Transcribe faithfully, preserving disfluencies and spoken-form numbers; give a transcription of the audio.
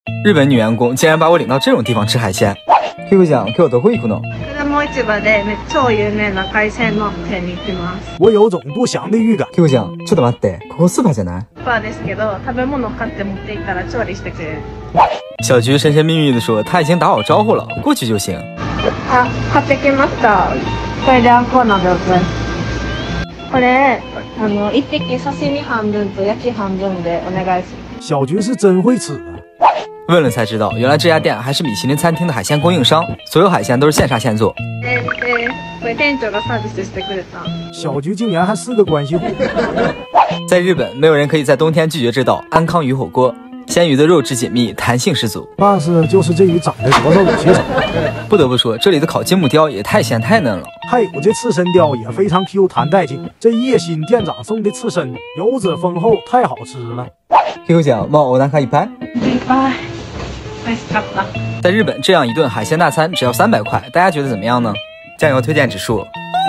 日本女员工竟然把我领到这种地方吃海鲜。Q ちゃん、今日どこ行くの？ も市場で超有名な海鮮の店に行ってます。 我有种不祥的预感。 Q ちゃん、ちょっと待って、ここスーパーじゃない？ スーパーですけど、食べ物買って持っていったら調理してくれる。 小菊神神秘秘的说，他已经打好招呼了，过去就行。 あ、買ってきました。これであんこう鍋を作る。これあの一匹刺身半分と焼き半分でお願いします。 小菊是真会吃啊！ 问了才知道，原来这家店还是米其林餐厅的海鲜供应商，所有海鲜都是现杀现做。 ででこれ店長がサービスしてくれた。 小菊竟然还是个关系户。 在日本，没有人可以在冬天拒绝这道安康鱼火锅。鲜鱼的肉质紧密，弹性十足。 但是就是这鱼长得多少有些少。 不得不说，这里的烤金目鲷也太鲜太嫩了。 还有这刺身鲷也非常 Q 弹带劲。这叶新店长送的刺身，油脂丰厚，太好吃了。 Q ちゃん、もうお腹いっぱい？ いっぱい。美味しかった。 在日本，这样一顿海鲜大餐只要三百块，大家觉得怎么样呢？酱油推荐指数